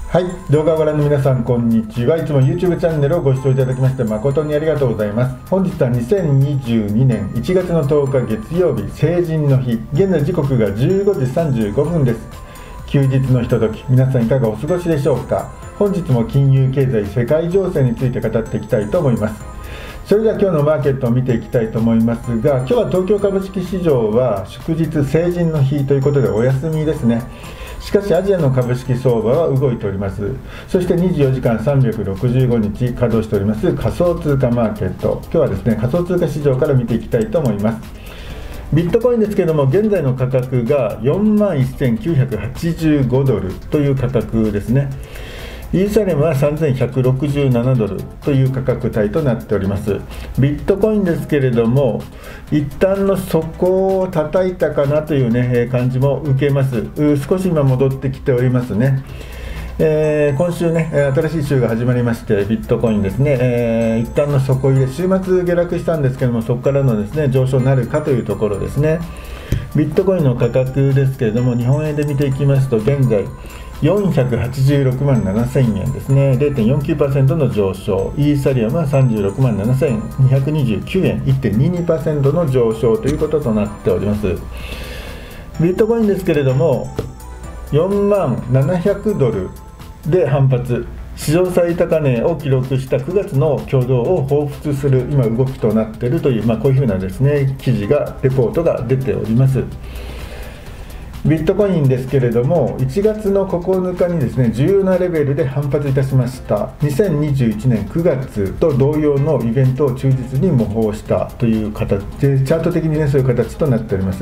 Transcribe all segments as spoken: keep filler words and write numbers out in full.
はい、動画をご覧の皆さんこんにちは。いつも YouTube チャンネルをご視聴いただきまして誠にありがとうございます。本日はにせんにじゅうにねんいちがつのとおか月曜日、成人の日。現在時刻がじゅうごじさんじゅうごふんです。休日のひととき、皆さんいかがお過ごしでしょうか。本日も金融経済世界情勢について語っていきたいと思います。それでは今日のマーケットを見ていきたいと思いますが、今日は東京株式市場は祝日成人の日ということでお休みですね。しかしアジアの株式相場は動いております。そしてにじゅうよじかんさんびゃくろくじゅうごにち稼働しております仮想通貨マーケット、今日はですね仮想通貨市場から見ていきたいと思います。ビットコインですけれども、現在の価格がよんまんせんきゅうひゃくはちじゅうごドルという価格ですね。イーサリアムはさんぜんひゃくろくじゅうななドルという価格帯となっております。ビットコインですけれども、一旦の底を叩いたかなという、ね、感じも受けます。少し今戻ってきておりますね。えー、今週ね、新しい週が始まりまして、ビットコインですね、えー、一旦の底入れ、週末下落したんですけども、そこからのですね上昇なるかというところですね。ビットコインの価格ですけれども、日本円で見ていきますと、現在よんひゃくはちじゅうろくまんななせんえんですね。 れいてんよんきゅうパーセント の上昇。イーサリアムはさんじゅうろくまんななせんにひゃくにじゅうきゅうえん、 いってんににパーセント の上昇ということとなっております。ビットコインですけれども、よんまんななひゃくドルで反発、史上最高値を記録したくがつの挙動を彷彿する今動きとなっているという、まあ、こういうふうなですね記事がレポートが出ております。ビットコインですけれども、いちがつのここのかにですね重要なレベルで反発いたしました。にせんにじゅういちねんくがつと同様のイベントを忠実に模倣したという形で、チャート的にねそういう形となっております。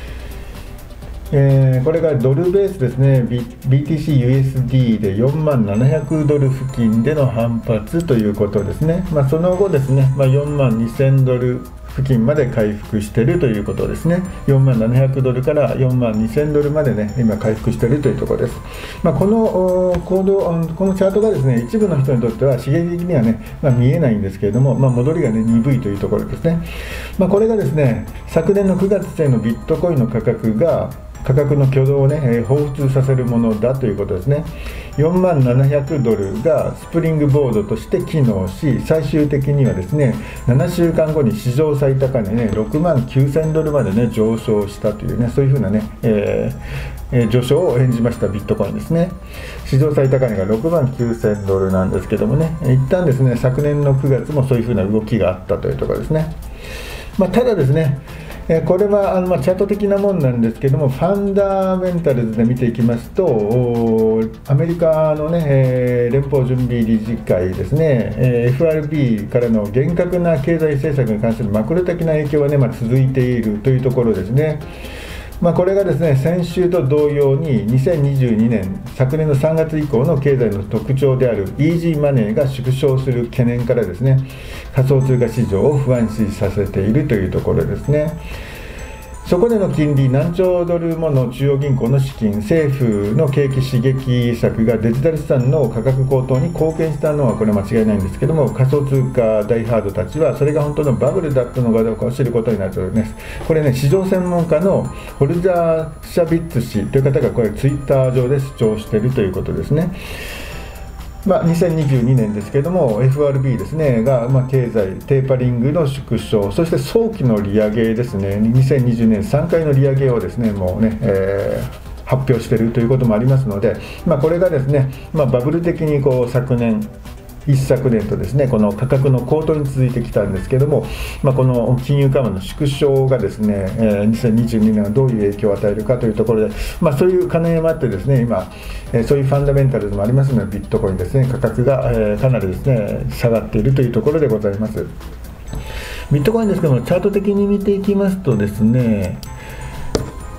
えー、これがドルベースですね。 ビーティーシーユーエスディー でよんまんななひゃくドル付近での反発ということですね。まあ、その後ですね、まあ、よんまんにせんドル付近まで回復しているということですね。よんまんななひゃくドルからよんまんにせんドルまでね今回復しているというところです。まあ、この行動、このチャートがですね一部の人にとっては刺激的にはね、まあ、見えないんですけれども、まあ、戻りがね鈍いというところですね。まあ、これがですね昨年のくがつ末のビットコインの価格が価格の挙動をね、えー、彷彿させるものだということですね。よんまんななひゃくドルがスプリングボードとして機能し、最終的にはですねななしゅうかんごに史上最高値ねろくまんきゅうせんドルまでね上昇したというね、そういうふうなね、えーえー、上昇を演じましたビットコインですね。史上最高値がろくまんきゅうせんドルなんですけどもね、一旦ですね昨年のくがつもそういうふうな動きがあったというところですね。まあ、ただですねこれはあのまあチャート的なもんなんですけども、ファンダメンタルズで見ていきますと、アメリカの、ね、連邦準備理事会ですね、エフアールビー からの厳格な経済政策に関するマクロ的な影響は、ねまあ、続いているというところですね。まあ、これがですね先週と同様ににせんにじゅうにねん昨年のさんがつ以降の経済の特徴であるイージーマネーが縮小する懸念からですね仮想通貨市場を不安視させているというところですね。そこでの金利、何兆ドルもの中央銀行の資金、政府の景気刺激策がデジタル資産の価格高騰に貢献したのはこれは間違いないんですけども、仮想通貨大ハードたちはそれが本当のバブルだったのかどうかを知ることになるとですね、これね市場専門家のホルザー・シャビッツ氏という方がこれツイッター上で主張しているということですね。まあ、にせんにじゅうにねんですけれども エフアールビー ですねが、まあ、経済テーパリングの縮小、そして早期の利上げですね、にせんにじゅうねんさんかいの利上げをですねもうね、えー、発表しているということもありますので、まあ、これがですね、まあ、バブル的にこう昨年一昨年とですねこの価格の高騰に続いてきたんですけども、まあ、この金融緩和の縮小がですね、えー、にせんにじゅうにねんはどういう影響を与えるかというところで、まあ、そういう兼ね合いもあってですね今、えー、そういうファンダメンタルズもありますので、ビットコインですね価格が、えー、かなりですね下がっているというところでございます。ビットコインですけどもチャート的に見ていきますとですね、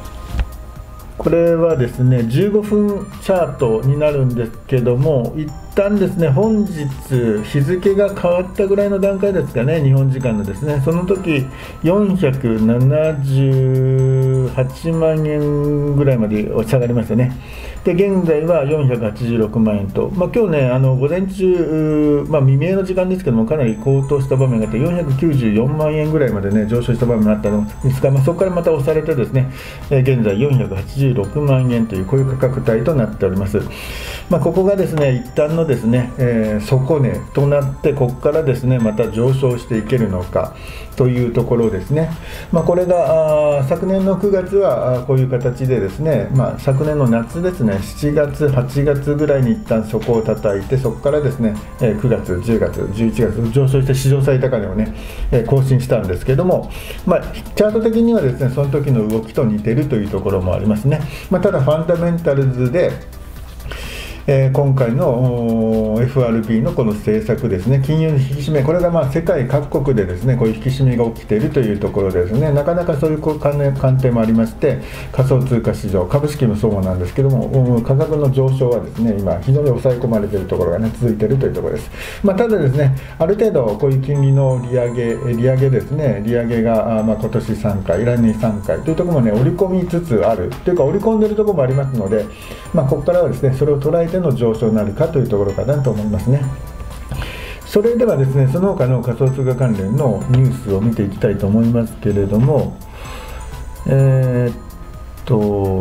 これはですねじゅうごふんチャートになるんですけども、一旦ですね、本日日付が変わったぐらいの段階ですかね、日本時間のですね、その時よんひゃくななじゅうはちまんえんぐらいまで下がりましたね。で現在はよんひゃくはちじゅうろくまんえんと、まあ、今日ね、あの午前中、まあ、未明の時間ですけども、かなり高騰した場面があって、よんひゃくきゅうじゅうよんまんえんぐらいまで、ね、上昇した場面があったのですが、まあ、そこからまた押されてですね、えー、現在よんひゃくはちじゅうろくまんえんというこういう価格帯となっております。まあ、ここがですね、一旦のですね、えー、底値となって、ここからですね、また上昇していけるのかというところですね。まあ、これが昨年のくがつはこういう形でですね、まあ、昨年の夏ですね、しちがつはちがつぐらいに一旦底を叩いて、そこからですねくがつじゅうがつじゅういちがつ上昇して史上最高値をね更新したんですけども、まあ、チャート的にはですねその時の動きと似てるというところもありますね。まあ、ただファンダメンタルズでえー、今回の エフアールビー のこの政策ですね、金融の引き締め、これがまあ世界各国でですねこういう引き締めが起きているというところですね、なかなかそういう観点もありまして、仮想通貨市場、株式もそうなんですけども、価格の上昇はですね今、非常に抑え込まれているところが、ね、続いているというところです。まあ、ただですね、ある程度、こういう金利の利上げ、利上げですね、利上げがまあ今年さんかい、来年さんかいというところも、ね、織り込みつつあるというか、織り込んでいるところもありますので、まあ、ここからはですねそれを捉えての上昇になるかというところかなと思いますね。それではですね、その他の仮想通貨関連のニュースを見ていきたいと思いますけれども、えー、っと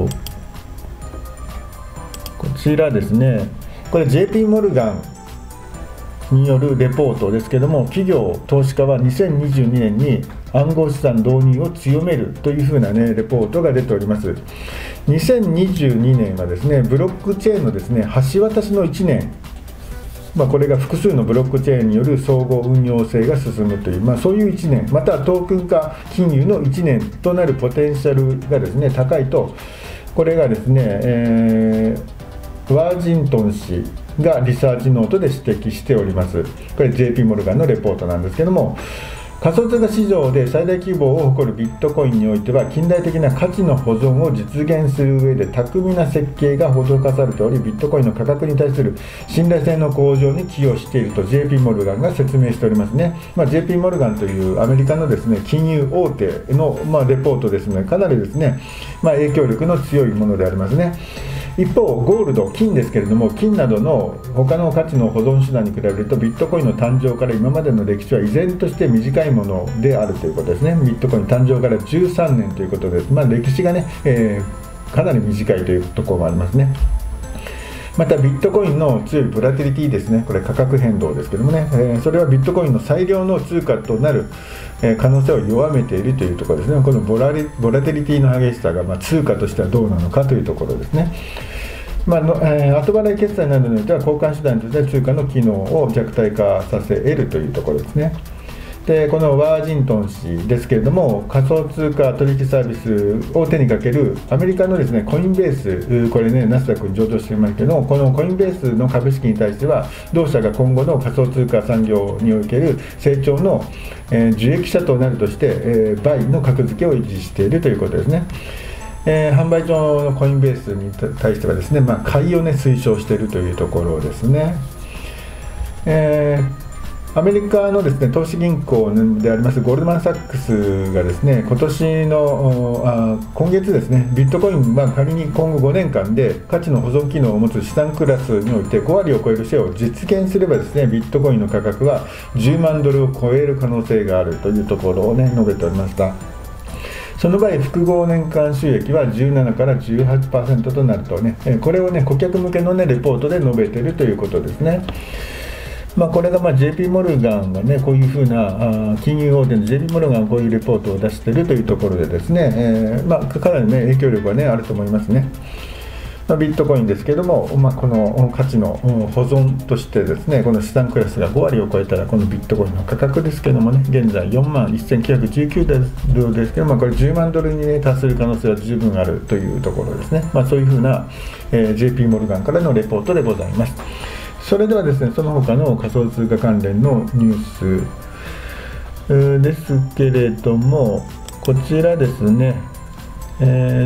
こちらですね、これ ジェーピー モルガンによるレポートですけれども、企業投資家はにせんにじゅうにねんに暗号資産導入を強めるというふうな、ね、レポートが出ております。にせんにじゅうにねんはですね、ブロックチェーンのですね橋渡しのいちねん、まあ、これが複数のブロックチェーンによる総合運用性が進むという、まあ、そういういちねん、またはトークン化金融のいちねんとなるポテンシャルがですね高いと、これがですね、えー、ワージントン氏がリサーチノートで指摘しております。これ ジェーピー モルガンのレポートなんですけども、仮想通貨市場で最大規模を誇るビットコインにおいては、近代的な価値の保存を実現する上で巧みな設計が施されており、ビットコインの価格に対する信頼性の向上に寄与していると ジェーピー モルガンが説明しておりますね。まあ、ジェーピー モルガンというアメリカのですね金融大手の、まあ、レポートですので、かなりですね、まあ、影響力の強いものでありますね。一方、ゴールド、金ですけれども、金などの他の価値の保存手段に比べると、ビットコインの誕生から今までの歴史は依然として短いものであるということですね。ビットコイン誕生からじゅうさんねんということです。まあ、歴史がね、えー、かなり短いというところもありますね。またビットコインの強いボラティリティですね、これ価格変動ですけどもね、えー、それはビットコインの最良の通貨となる、えー、可能性を弱めているというところですね。このボラリ、ボラティリティの激しさが、まあ、通貨としてはどうなのかというところですね。まあのえー、後払い決済などにおいては交換手段として通貨の機能を弱体化させ得るというところですね。でこのワージントン氏ですけれども、仮想通貨取引サービスを手にかけるアメリカのですねコインベース、これねナスダックに上場していますけども、このコインベースの株式に対しては同社が今後の仮想通貨産業における成長の、えー、受益者となるとして、えー、倍の格付けを維持しているということですね。えー、販売上のコインベースに対してはですね、まあ、買いを、ね、推奨しているというところですね。えーアメリカのですね投資銀行でありますゴールドマン・サックスがですね今年のあ今月ですねビットコインは仮に今後ごねんかんで価値の保存機能を持つ資産クラスにおいてごわりを超えるシェアを実現すればですねビットコインの価格はじゅうまんドルを超える可能性があるというところをね述べておりました。その場合、複合年間収益はじゅうななからじゅうはちパーセント となるとね、これをね顧客向けのねレポートで述べているということですね。まあ、これがまあ ジェーピー モルガンがねこういうふうなあ金融大手の ジェーピー モルガンがこういうレポートを出しているというところでですね、えーまあ、かなりね影響力はねあると思いますね。まあ、ビットコインですけれども、まあ、この価値の保存としてですねこの資産クラスがごわりを超えたらこのビットコインの価格ですけれどもね現在よんまんせんきゅうひゃくじゅうきゅうドルですけど、まあ、これじゅうまんドルに、ね、達する可能性は十分あるというところですね。まあ、そういうふうな、えー、ジェーピー モルガンからのレポートでございます。それではですねその他の仮想通貨関連のニュース、えー、ですけれども、こちらですね、えー、っ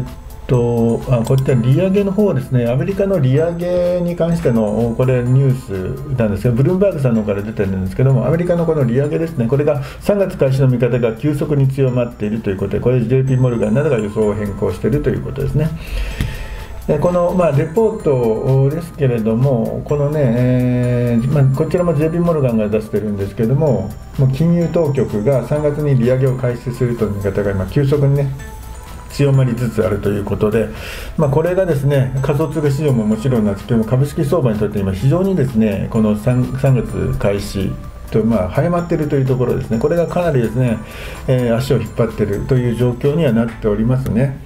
とあこういった利上げの方ですね、アメリカの利上げに関してのこれニュースなんですけど、ブルームバーグさんの方から出てるんですけども、アメリカのこの利上げですね、これがさんがつ開始の見方が急速に強まっているということで、これ ジェイピー モルガンなどが予想を変更しているということですね。この、まあ、レポートですけれども、このね、えーまあ、こちらも ジェイピー モルガンが出してるんですけれども、もう金融当局がさんがつに利上げを開始するという見方が今急速にね強まりつつあるということで、まあ、これがですね仮想通貨市場ももちろんなんですけども、株式相場にとって今非常にですねこの 3, さんがつ開始と、まあ、早まっているというところですね、これがかなりですね、えー、足を引っ張っているという状況にはなっておりますね。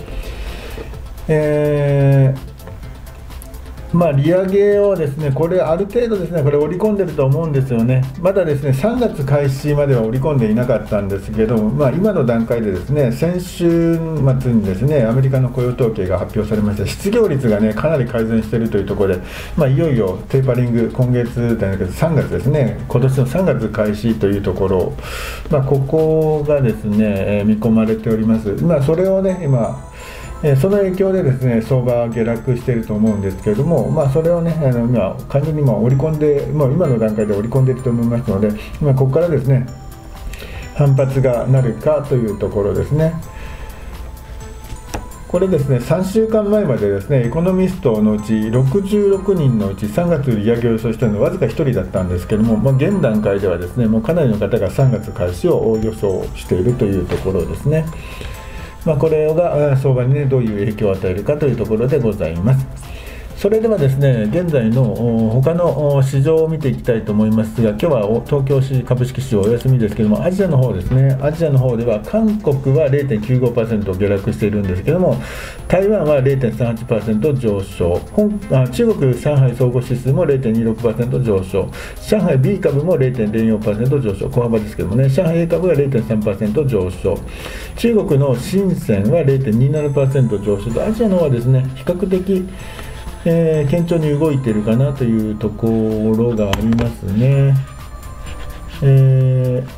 えーまあ、利上げをですね、これある程度ですね、これ織り込んでると思うんですよね。まだですね、さんがつ開始までは織り込んでいなかったんですけども、まあ、今の段階でですね、先週末にですね、アメリカの雇用統計が発表されました。失業率がね、かなり改善しているというところで、まあ、いよいよテーパリング、今月じゃなくてさんがつですね、今年のさんがつ開始というところ、まあ、ここがですね、えー、見込まれております。まあ、それをね、今、その影響でですね相場は下落していると思うんですけれども、まあ、それをねあの今完全に今織り込んで、もう今の段階で織り込んでいると思いますので、まあ、ここからですね反発がなるかというところですね。これですねさんしゅうかんまえまでですねエコノミストのうちろくじゅうろくにんのうちさんがつ利上げを予想したのはわずかひとりだったんですけれども、まあ、現段階ではですねもうかなりの方がさんがつ開始を予想しているというところですね。まあ、これが相場に、ね、どういう影響を与えるかというところでございます。それではですね現在の他の市場を見ていきたいと思いますが、今日は東京株式市場お休みですけども、アジアの方ですね、アジアの方では韓国は ゼロテンきゅうごパーセント 下落しているんですけども、台湾は ゼロテンさんはちパーセント 上昇、あ中国上海総合指数も ゼロテンにじゅうろくパーセント 上昇、上海 B 株も ゼロテンゼロよんパーセント 上昇、小幅ですけどもね、上海 A 株が ゼロテンさんパーセント 上昇、中国の深センは ゼロテンにじゅうななパーセント 上昇と、アジアの方はですね比較的えー、堅調に動いているかなというところがありますね。え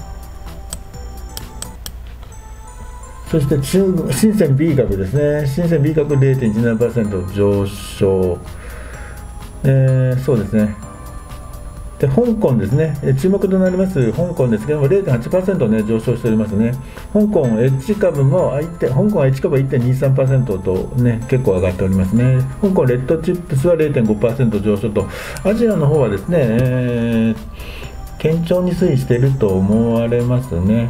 ー、そして中国深セン B 株ですね、深セン B 株 ゼロテンいちななパーセント 上昇、えー、そうですね。で香港ですね、注目となります香港ですけども ゼロテンはちパーセント、ね、上昇しておりますね。香港エッジ株も香港はエッジ株は いってんにさんパーセント と、ね、結構上がっておりますね。香港レッドチップスは ゼロテンごパーセント 上昇と、アジアの方はですね、えー、堅調に推移していると思われますね。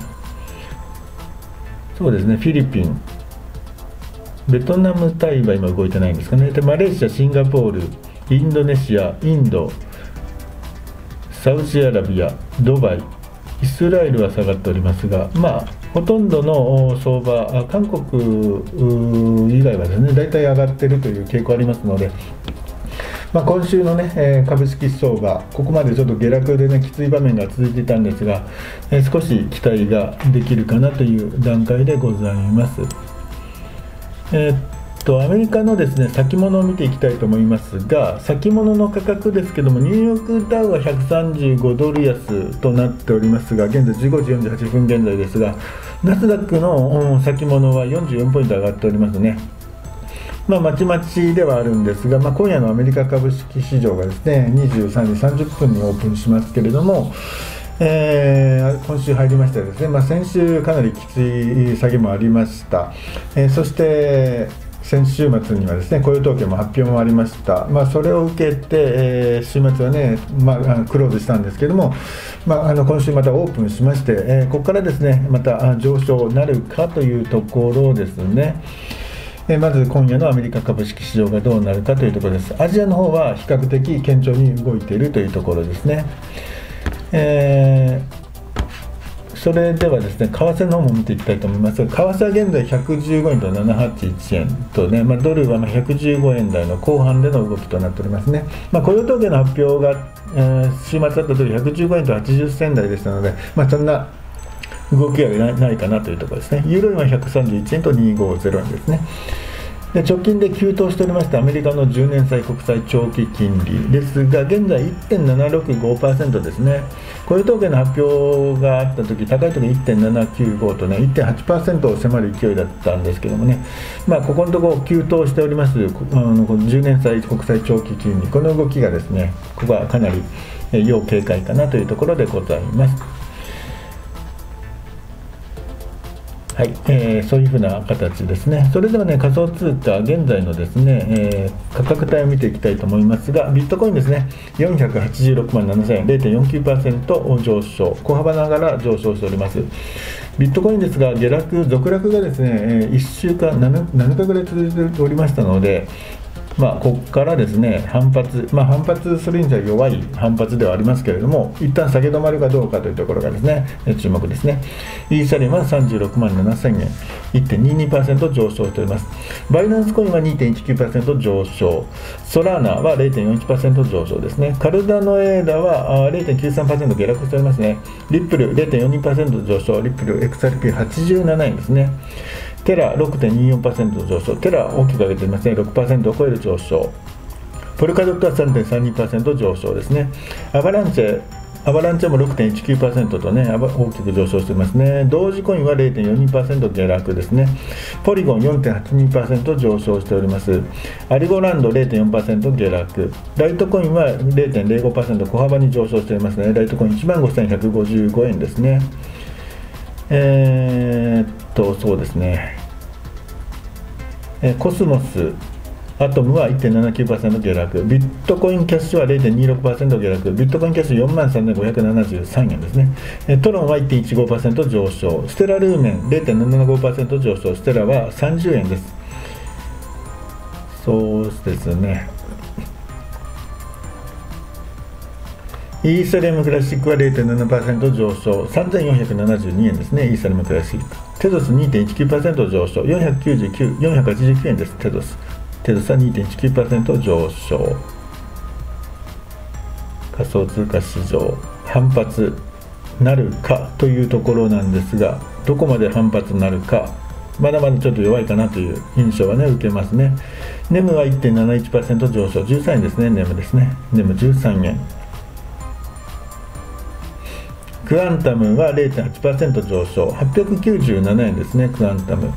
そうですね、フィリピン、ベトナム、タイは今動いてないんですかね。でマレーシア、シンガポール、インドネシア、インド、サウジアラビア、ドバイ、イスラエルは下がっておりますが、まあ、ほとんどの相場、韓国以外はですね、大体上がっているという傾向ありますので、まあ、今週の、ね、株式相場、ここまでちょっと下落で、ね、きつい場面が続いていたんですが、少し期待ができるかなという段階でございます。えーアメリカのですね先物を見ていきたいと思いますが、先物の価格ですけども、ニューヨークダウはひゃくさんじゅうごドル安となっておりますが、現在じゅうごじよんじゅうはっぷん現在ですが、ナスダックの先物はよんじゅうよんポイント上がっておりますね。まあ、まちまちではあるんですが、まあ、今夜のアメリカ株式市場がですねにじゅうさんじさんじゅっぷんにオープンしますけれども、えー、今週入りましてですね、まあ、先週かなりきつい下げもありました。えー、そして先週末にはですね雇用統計も発表もありました。まあ、それを受けて、えー、週末はね、まあ、クローズしたんですけども、まあ、あの今週またオープンしまして、えー、ここからですねまた上昇なるかというところですね。えー、まず今夜のアメリカ株式市場がどうなるかというところです。アジアの方は比較的堅調に動いているというところですね。えーそれではですね、為替の方も見ていきたいと思いますが、為替は現在ひゃくじゅうごえんとななはちいちえんとね、まあ、ドルはひゃくじゅうごえん台の後半での動きとなっておりますね。まあ、雇用統計の発表が、えー、週末あったときひゃくじゅうごえんとはちじゅっせん台でしたので、まあ、そんな動きがないかなというところですね。ユーロ円はひゃくさんじゅういちえんとにひゃくごじゅうえんですね。 で直近で急騰しておりましたアメリカのじゅうねん債国債長期金利ですが、現在 いってんななろくごパーセント ですね。雇用統計の発表があったとき、高いとき いってんななきゅうご とね いってんはちパーセント を迫る勢いだったんですけどもね、まあ、ここのところ急騰しておりますあのじゅうねん債国債長期金利、この動きがですね、ここはかなり要警戒かなというところでございます。はい、えー、そういうふうな形ですね。それではね、仮想通貨、現在のですね、えー、価格帯を見ていきたいと思いますが、ビットコインですね、よんひゃくはちじゅうろくまんななせんえん、 れいてんよんきゅうパーセント 上昇、小幅ながら上昇しております。ビットコインですが、下落、続落がですね、いっしゅうかん、ななかぐらい続いておりましたので、まあ、ここからですね、反発、まあ、反発するには弱い反発ではありますけれども、一旦下げ止まるかどうかというところがですね、注目ですね。イーサリアムはさんじゅうろくまんななせんえん、いってんににパーセント 上昇しております。バイナンスコインは にてんいちきゅうパーセント 上昇、ソラーナは れいてんよんいちパーセント 上昇ですね。カルダノエーダは れいてんきゅうさんパーセント 下落しておりますね。リップル れいてんよんにパーセント 上昇、リップル エックスアールピーはちじゅうななえんですね。テラ ろくてんにじゅうよんパーセント 上昇、テラ大きく上げていますね、ろくパーセント を超える上昇。ポルカドットは さんてんさんにパーセント 上昇ですね。アバランチェアバランチェも ろくてんいちきゅうパーセント とね、大きく上昇していますね。同時コインは れいてんよんにパーセント 下落ですね。ポリゴン よんてんはちにパーセント 上昇しております。アリゴランド れいてんよんパーセント 下落。ライトコインは れいてんぜろごパーセント 小幅に上昇していますね。ライトコイン いちまんごせんひゃくごじゅうごえんですね。えー、っと、そうですね。えコスモスアトムは いってんななきゅうパーセント 下落、ビットコインキャッシュは れいてんにろくパーセント 下落、ビットコインキャッシュ よんまんさんぜんごひゃくななじゅうさんえんですね。トロンは いってんいちごパーセント 上昇、ステラルーメン れいてんななごパーセント 上昇、ステラはさんじゅうえんです。そうですね。イーサリアムクラシックは れいてんななパーセント 上昇、さんぜんよんひゃくななじゅうにえんですね。イーサリアムクラシック。テゾス にてんいちきゅうパーセント 上昇、よんひゃくきゅうじゅうきゅう、よんひゃくはちじゅうきゅうえんです。テゾス。テゾスは にてんいちきゅうパーセント 上昇。仮想通貨市場、反発なるかというところなんですが、どこまで反発なるか、まだまだちょっと弱いかなという印象はね、受けますね。ネムは いってんなないちパーセント 上昇、じゅうさんえんですね。ネムですね。ネムじゅうさんえん。クアンタムは れいてんはちパーセント 上昇、はっぴゃくきゅうじゅうななえんですね。クアンタム。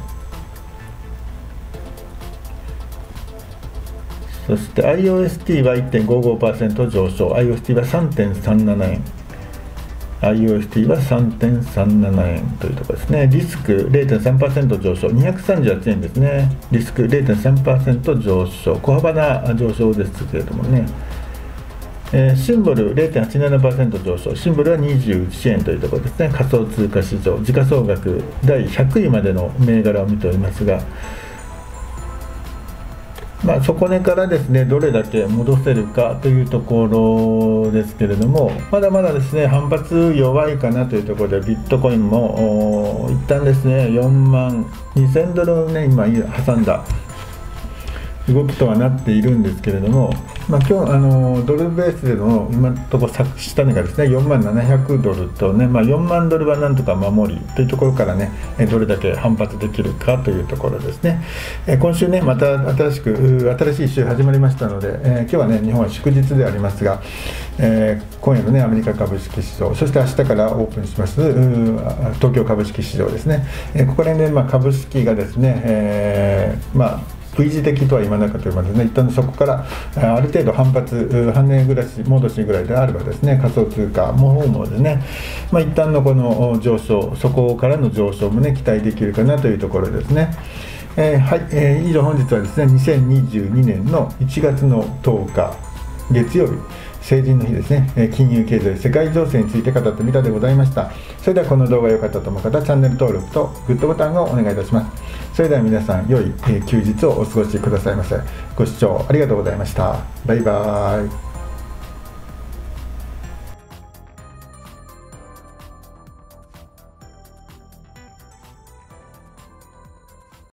そして アイオーエスティー は いってんごごパーセント 上昇、 アイオーエスティー は さんてんさんななえん、 アイオーエスティー は さんてんさんななえんというところですね。リスク れいてんさんパーセント 上昇、にひゃくさんじゅうはちえんですね。リスク れいてんさんパーセント 上昇、小幅な上昇ですけれどもね。えー、シンボル れいてんはちななパーセント 上昇、シンボルはにじゅういちえんというところですね。仮想通貨市場、時価総額だいひゃくいまでの銘柄を見ておりますが、まあ、底値からですね、どれだけ戻せるかというところですけれども、まだまだですね、反発弱いかなというところで、ビットコインも一旦ですね、よんまんにせんドルをね、今挟んだ動きとはなっているんですけれども、まあ、今日あのドルベースでの今のところ下値がですねよんまんななひゃくドルとね、まあ、よんまんドルはなんとか守りというところからね、どれだけ反発できるかというところですね。今週ねまた新しく新しい週始まりましたので、えー、今日はね日本は祝日でありますが、えー、今夜のねアメリカ株式市場、そして明日からオープンします東京株式市場ですね、えー、ここら辺で、まあ、株式がですね、えー、まあV 字的とは言わなかったのでね、一旦そこからある程度反発、半値ぐらい戻しぐらいであればですね、仮想通貨の方もですね、まあ、一旦のこの上昇、そこからの上昇もね期待できるかなというところですね。えー、はい、えー、以上本日はですねにせんにじゅうにねんのいちがつのとおか月曜日、成人の日ですね、金融経済世界情勢について語ってみたでございました。それではこの動画が良かったと思う方、チャンネル登録とグッドボタンをお願いいたします。それでは皆さん良い休日をお過ごしくださいませ。ご視聴ありがとうございました。バイバーイ。